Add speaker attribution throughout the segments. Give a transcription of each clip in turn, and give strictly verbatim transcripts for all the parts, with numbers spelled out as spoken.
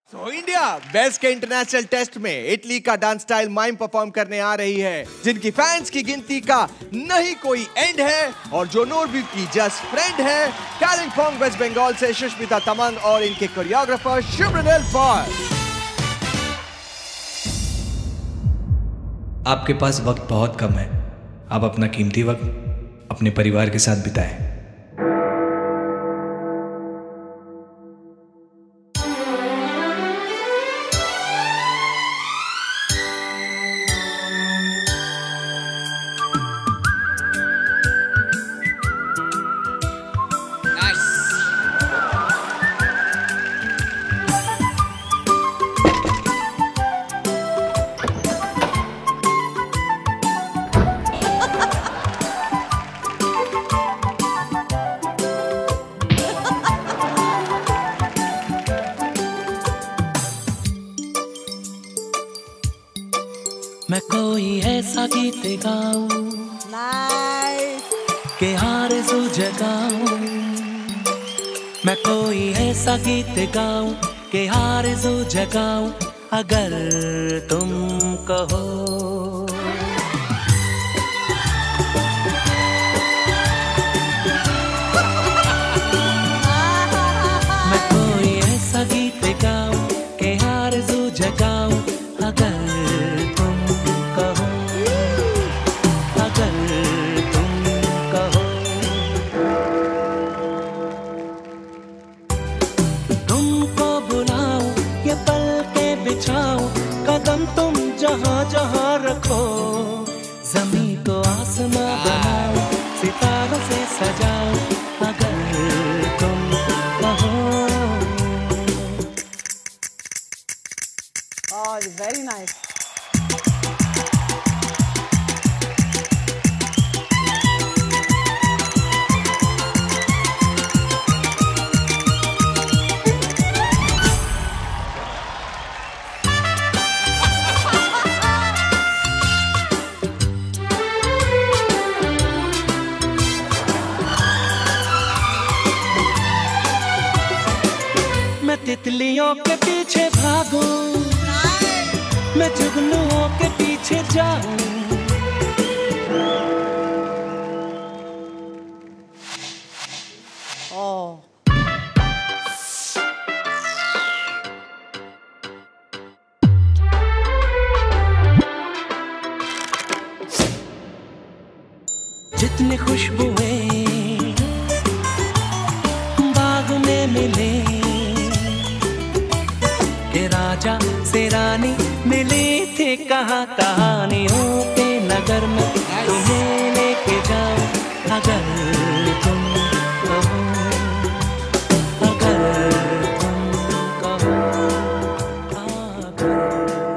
Speaker 1: तो India best के international test में इटली का डांस स्टाइल माइम परफॉर्म करने आ रही है, जिनकी फैंस की गिनती का नहीं कोई एंड है और जो नोरबी की जस्ट फ्रेंड है। कालिम्पोंग वेस्ट बंगाल से सुष्मिता तमंग और इनके कोरियोग्राफर शुभ्रनेल पॉल।
Speaker 2: आपके पास वक्त बहुत कम है, आप अपना कीमती वक्त अपने परिवार के साथ बिताएं।
Speaker 3: मैं कोई ऐसा गीत गाऊं के आरज़ू जगाऊं, मैं कोई ऐसा गीत गाऊं के आरज़ू जगाऊं, अगर तुम कहो। मैं कोई ऐसा गीत गाऊं के आरज़ू जगाऊं, अगर कदम तुम जहाँ जहाँ रखो, ज़मीं को आसमां बनाओ, सितारों से सजाओ, अगर तुम कहो।
Speaker 4: Oh, very nice.
Speaker 3: तितलियों के पीछे भागूं, मैं जुगनुओं के पीछे जाऊं,
Speaker 4: oh.
Speaker 3: जितनी खुशबुएं बाग में मिले, के राजा से रानी मिली थी कहाँ, कहानियों के नगर में तुम्हें लेके जाऊं, अगर तुम कहो, अगर तुम कहो, अगर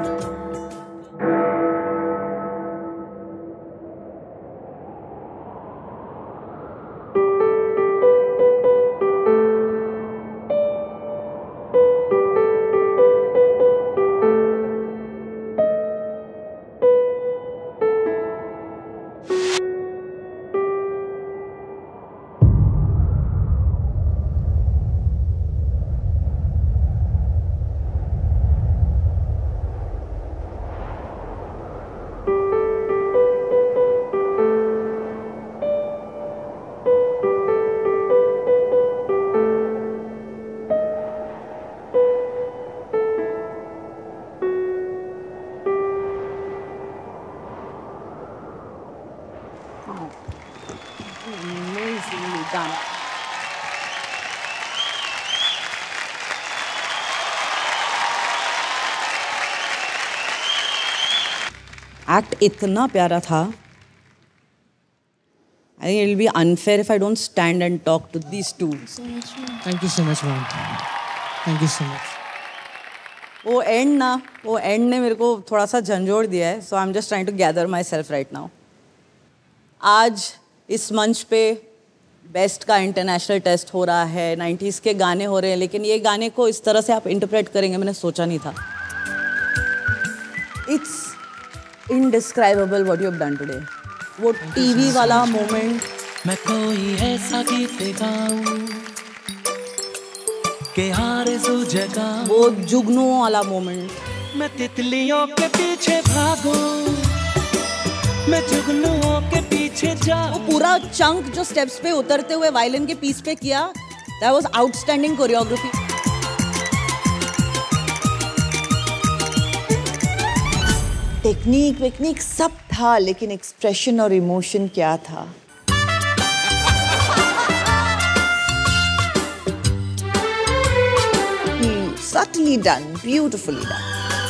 Speaker 4: एक्ट इतना प्यारा था. I think it will be unfair if I don't stand and talk to these two.
Speaker 5: Thank you so much, ma'am. Thank you so much.
Speaker 4: वो एंड ना वो एंड ने मेरे को थोड़ा सा झंझोड़ दिया है. So I'm just trying to gather myself right now. आज इस मंच पे बेस्ट का इंटरनेशनल टेस्ट हो रहा है, नाइन्टीज़ के गाने हो रहे हैं, लेकिन ये गाने को इस तरह से आप इंटरप्रेट करेंगे मैंने सोचा नहीं था. It's indescribable what you have done today. वो टीवी वाला मोमेंट.
Speaker 3: मैं कोई ऐसा गीत गाऊं के आरज़ू जगा,
Speaker 4: वो जुगनू वाला मोमेंट।
Speaker 3: मैं तितलियों के पीछे भागूं, मैं जुगनुओं के पीछे जाऊं।
Speaker 4: वो पूरा चंक जो स्टेप्स पे उतरते हुए वायलिन के पीस पे किया, that was outstanding choreography.
Speaker 6: Technique वेक्निक सब था, लेकिन एक्सप्रेशन और इमोशन क्या था? Subtly done, beautifully done.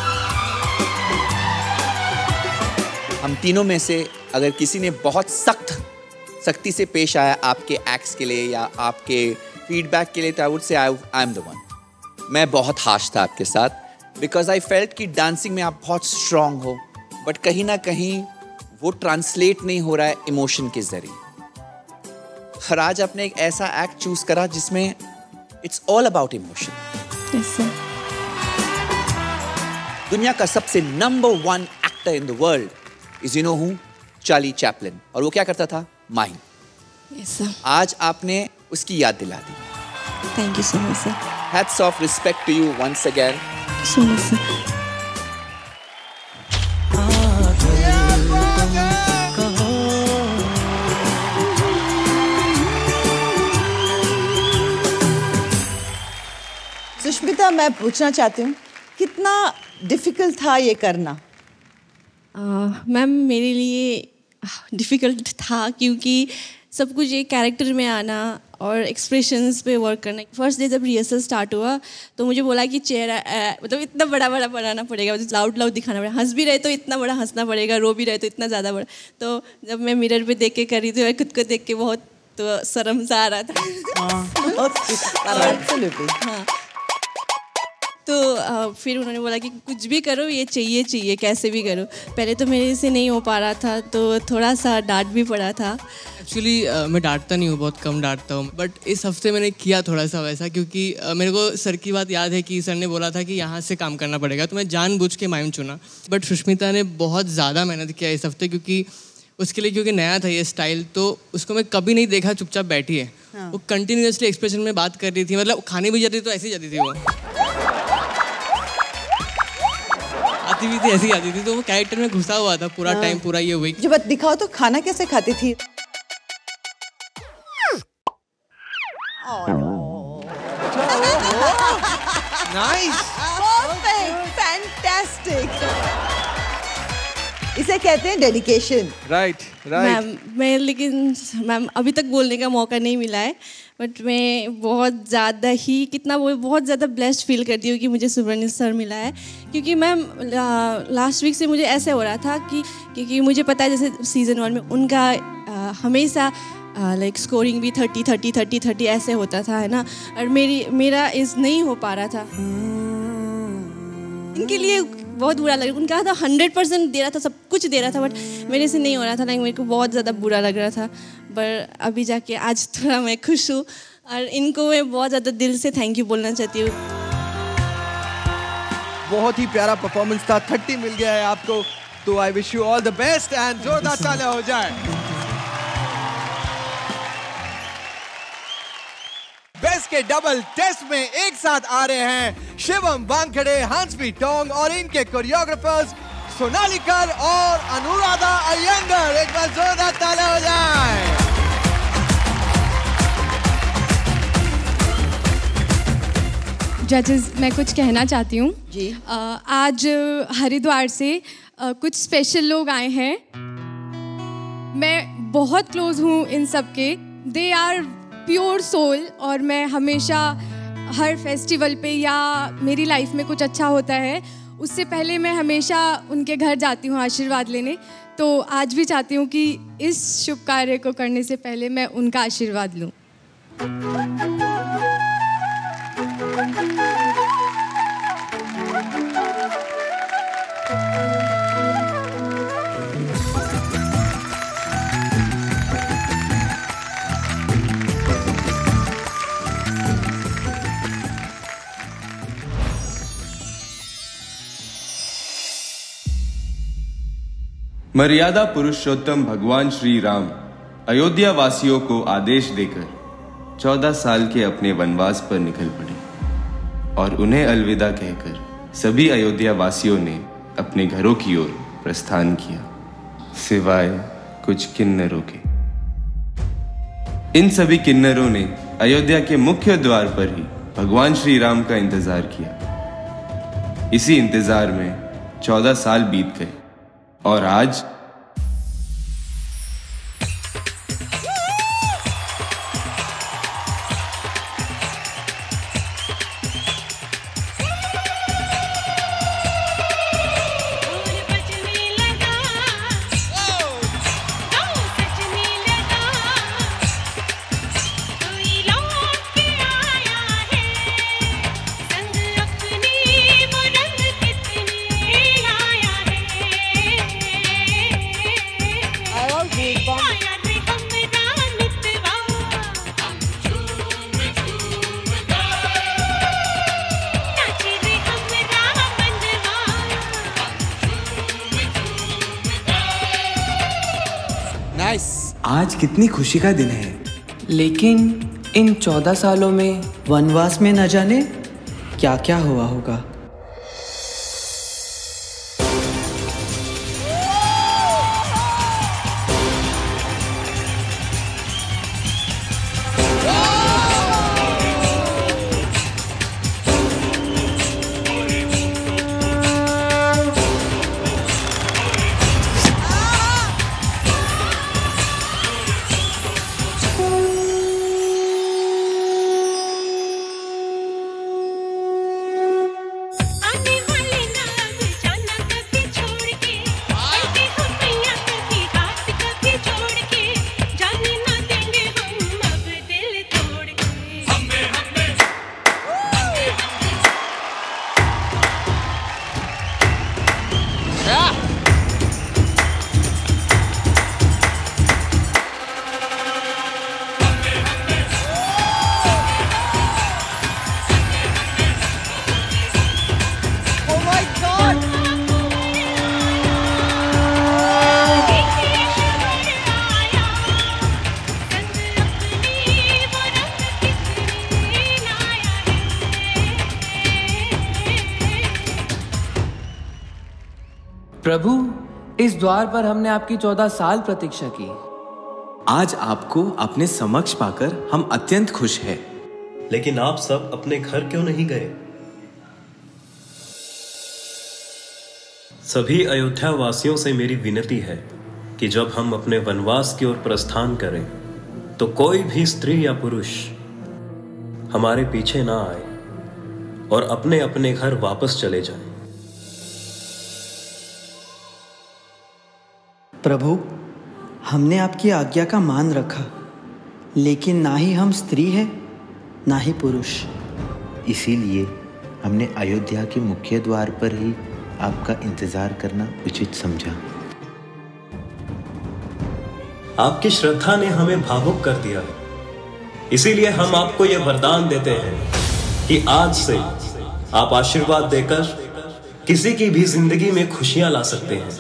Speaker 7: हम तीनों में से अगर किसी ने बहुत सख्त सख्ती से पेश आया आपके एक्ट्स के लिए या आपके फीडबैक के लिए, तो I would say I I am the one. मैं बहुत हाश था आपके साथ बिकॉज आई फेल्ट कि डांसिंग में आप बहुत स्ट्रांग हो, बट कहीं ना कहीं वो ट्रांसलेट नहीं हो रहा है इमोशन के जरिए. और आज आपने एक ऐसा एक्ट चूज करा जिसमें it's all about emotion.
Speaker 8: Yes, sir.
Speaker 7: दुनिया का सबसे number one actor in the world is you know who, Charlie Chaplin. और वो क्या करता था? माइम.
Speaker 8: Yes, sir.
Speaker 7: आज आपने उसकी याद दिला दी.
Speaker 8: Thank you so much, sir.
Speaker 7: Hats off, respect to you once again.
Speaker 8: Thank you so much, sir.
Speaker 6: Sushmita, मैं पूछना चाहती हूँ, कितना डिफिकल्ट था ये करना?
Speaker 8: मैम uh, मेरे लिए डिफ़िकल्ट था क्योंकि सब कुछ एक कैरेक्टर में आना और एक्सप्रेशंस पे वर्क करना. फर्स्ट डे जब रिहर्सल स्टार्ट हुआ तो मुझे बोला कि चेहरा मतलब इतना बड़ा बड़ा बनाना पड़ेगा, मतलब लाउड लाउड दिखाना पड़ेगा, हंस भी रहे तो इतना बड़ा हंसना पड़ेगा, रो भी रहे तो इतना ज़्यादा बड़ा. तो जब मैं मिरर पे देख के कर रही थी, मैं खुद को देख के बहुत तो शर्म सा आ रहा था. हाँ. तो आ, फिर उन्होंने बोला कि कुछ भी करो, ये चाहिए चाहिए कैसे भी करो. पहले तो मेरे से नहीं हो पा रहा था, तो थोड़ा सा डांट भी पड़ा था.
Speaker 5: एक्चुअली uh, मैं डांटता नहीं हूँ, बहुत कम डांटता हूँ, बट इस हफ्ते मैंने किया थोड़ा सा वैसा, क्योंकि uh, मेरे को सर की बात याद है कि सर ने बोला था कि यहाँ से काम करना पड़ेगा, तो मैं जानबूझ के माइम चुना. बट सुष्मिता ने बहुत ज़्यादा मेहनत किया इस हफ्ते, क्योंकि उसके लिए क्योंकि नया था ये स्टाइल, तो उसको मैं कभी नहीं देखा चुपचाप बैठी है. हाँ. वो कंटिन्यूसली एक्सप्रेशन में बात कर रही थी, मतलब खाने भी जाती तो ऐसे ही जाती थी, वो आती भी थी ऐसी आती थी. तो वो कैरेक्टर में घुसा हुआ था पूरा टाइम. हाँ. पूरा ये हुई.
Speaker 6: जब दिखाओ तो खाना कैसे खाती थी?
Speaker 1: Nice,
Speaker 6: perfect, fantastic. इसे कहते हैं डेडिकेशन.
Speaker 1: Right right.
Speaker 8: मैम मैं लेकिन मैम अभी तक बोलने का मौका नहीं मिला है, बट मैं बहुत ज़्यादा ही कितना वो बहुत ज़्यादा ब्लेस्ड फील करती हूँ कि मुझे सुब्रनीत सर मिला है. क्योंकि मैम लास्ट वीक से मुझे ऐसे हो रहा था कि क्योंकि मुझे पता है जैसे सीज़न वन में उनका आ, हमेशा लाइक स्कोरिंग भी थर्टी थर्टी थर्टी थर्टी ऐसे होता था, है ना. और मेरी मेरा इस नहीं हो पा रहा था. इनके लिए बहुत बुरा लग रहा. उनका था हंड्रेड परसेंट दे रहा था, सब कुछ दे रहा था, बट मेरे से नहीं हो रहा था. लाइक मेरे को बहुत ज़्यादा बुरा लग रहा था. पर अभी जाके आज थोड़ा मैं खुश हूँ और इनको मैं बहुत ज़्यादा दिल से थैंक यू बोलना चाहती हूँ.
Speaker 1: बहुत ही प्यारा परफॉर्मेंस था. थर्टी मिल गया है आपको, तो I wish you all the best and जोरदार तालियां हो जाए. बेस्ट के डबल टेस्ट में एक साथ आ रहे हैं शिवम वानखेड़े, हंसप्रीत टोंग और इनके कोरियोग्राफर्स सोनाली कर और अनुराधा अयंगर. एक बार जोरदार तालियां हो जाए.
Speaker 9: जजेस, मैं कुछ कहना चाहती हूँ
Speaker 6: जी.
Speaker 9: आ, आज हरिद्वार से आ, कुछ स्पेशल लोग आए हैं. मैं बहुत क्लोज हूँ इन सब के. They are pure soul. और मैं हमेशा हर फेस्टिवल पे या मेरी लाइफ में कुछ अच्छा होता है उससे पहले मैं हमेशा उनके घर जाती हूँ आशीर्वाद लेने. तो आज भी चाहती हूँ कि इस शुभ कार्य को करने से पहले मैं उनका आशीर्वाद लूँ.
Speaker 10: मर्यादा पुरुषोत्तम भगवान श्री राम अयोध्या वासियों को आदेश देकर चौदह साल के अपने वनवास पर निकल पड़े. और उन्हें अलविदा कहकर सभी अयोध्या वासियों ने अपने घरों की ओर प्रस्थान किया, सिवाय कुछ किन्नरों के। इन सभी किन्नरों ने अयोध्या के मुख्य द्वार पर ही भगवान श्री राम का इंतजार किया। इसी इंतजार में चौदह साल बीत गए और आज
Speaker 11: आज कितनी खुशी का दिन है।
Speaker 12: लेकिन इन चौदह सालों में
Speaker 6: वनवास में न जाने क्या क्या हुआ होगा।
Speaker 12: प्रभु, इस द्वार पर हमने आपकी चौदह साल प्रतीक्षा की।
Speaker 11: आज आपको अपने समक्ष पाकर हम अत्यंत खुश हैं।
Speaker 13: लेकिन आप सब अपने घर क्यों नहीं गए? सभी अयोध्या वासियों से मेरी विनती है कि जब हम अपने वनवास की ओर प्रस्थान करें तो कोई भी स्त्री या पुरुष हमारे पीछे ना आए और अपने अपने घर वापस चले जाएं।
Speaker 6: प्रभु, हमने आपकी आज्ञा का मान रखा, लेकिन ना ही हम स्त्री हैं ना ही पुरुष।
Speaker 14: इसीलिए हमने अयोध्या के मुख्य द्वार पर ही आपका इंतजार करना उचित समझा।
Speaker 13: आपकी श्रद्धा ने हमें भावुक कर दिया, इसीलिए हम आपको यह वरदान देते हैं कि आज से आप आशीर्वाद देकर किसी की भी जिंदगी में खुशियां ला सकते हैं।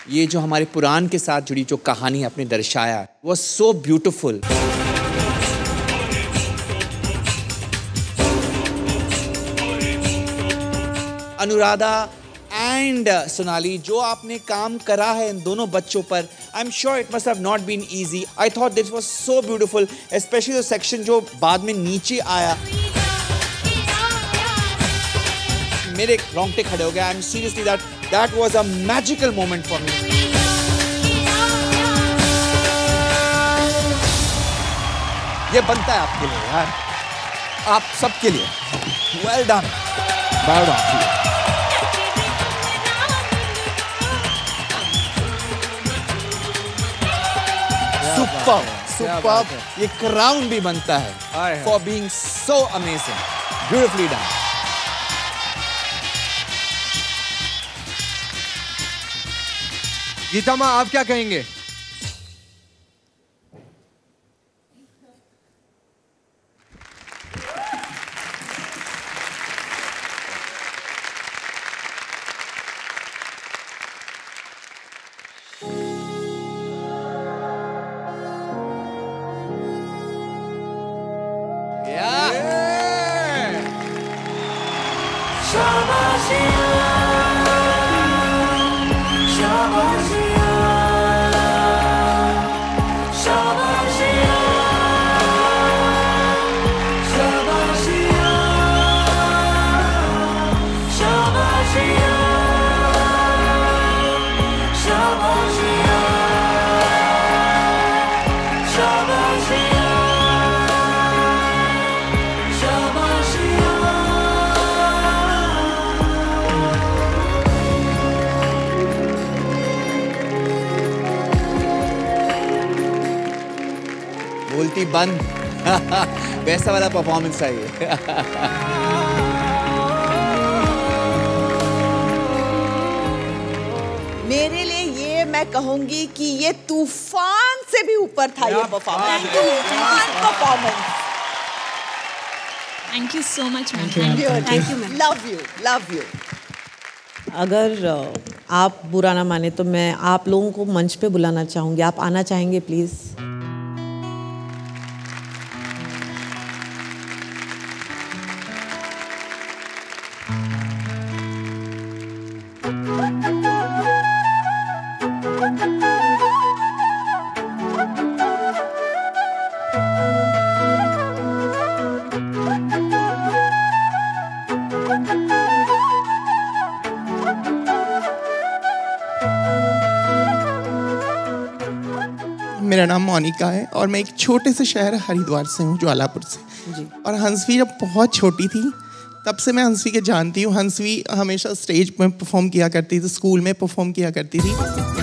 Speaker 7: ये जो हमारे पुराण के साथ जुड़ी जो कहानी आपने दर्शाया वो so beautiful. Anuradha and Sonali, जो आपने काम करा है इन दोनों बच्चों पर, I am sure it must have not been easy. I thought this was so beautiful, specially जो सेक्शन जो बाद में नीचे आया, मेरे रोंगटे खड़े हो गए। I am seriously that that was a magical moment for me. ये बनता है आपके लिए यार, आप सबके लिए। Well done, well done. Super super, ये क्राउन भी बनता है for being so amazing, beautifully done.
Speaker 1: Geeta माँ, आप क्या कहेंगे?
Speaker 7: बोलती बंद वैसा वाला परफॉर्मेंस है ये।
Speaker 4: मेरे लिए ये मैं कहूंगी कि ये तूफान से भी ऊपर था ये परफॉर्मेंस, तूफान performance.
Speaker 15: Thank you so much ma'am,
Speaker 4: thank you ma'am, love you love you. अगर आप बुरा ना माने तो मैं आप लोगों को मंच पे बुलाना चाहूंगी, आप आना चाहेंगे प्लीज?
Speaker 16: मेरा नाम मोनिका है और मैं एक छोटे से शहर हरिद्वार से हूँ, ज्वालापुर से जी। और हंसवी जब बहुत छोटी थी तब से मैं हंसवी के जानती हूँ। हंसवी हमेशा स्टेज में परफॉर्म किया करती थी, स्कूल में परफॉर्म किया करती थी।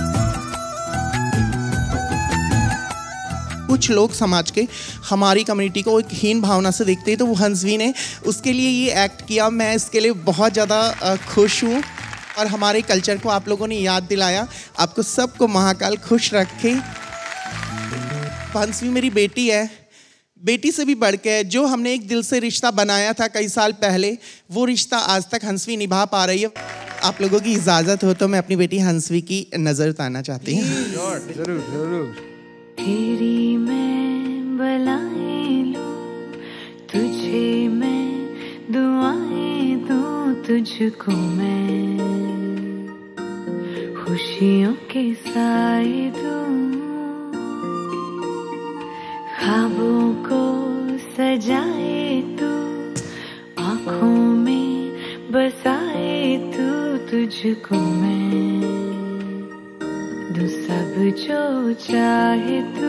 Speaker 16: कुछ लोग समाज के हमारी कम्युनिटी को एक हीन भावना से देखते हैं, तो वो हंसवी ने उसके लिए ये एक्ट किया। मैं इसके लिए बहुत ज़्यादा खुश हूँ और हमारे कल्चर को आप लोगों ने याद दिलाया। आपको सबको महाकाल खुश रखे। हंसवी मेरी बेटी है, बेटी से भी बढ़ के है। जो हमने एक दिल से रिश्ता बनाया था कई साल पहले, वो रिश्ता आज तक हंसवी निभा पा रही है। आप लोगों की इजाज़त हो तो मैं अपनी बेटी हंसवी की नज़र उतारना चाहती हूँ।
Speaker 1: जरूर जरूर।
Speaker 17: तेरी मैं बलाएं लूं, तुझे मैं दुआएं दूं, तुझको मैं खुशियों के साए दूं, ख्वाबों को सजाए तू, आँखों में बसाए तू, तुझको मैं दूं सब जो चाहे तू।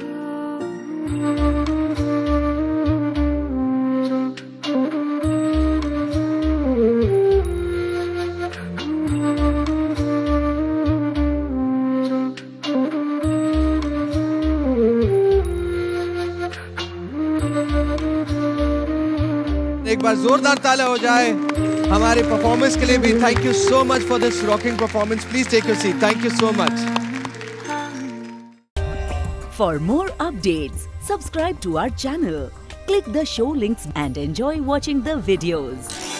Speaker 1: एक बार जोरदार ताला हो जाए हमारे परफॉर्मेंस के लिए भी। Thank you so much for this rocking performance. Please take your seat. Thank you so much.
Speaker 18: For more updates subscribe to our channel, click the show links and enjoy watching the videos.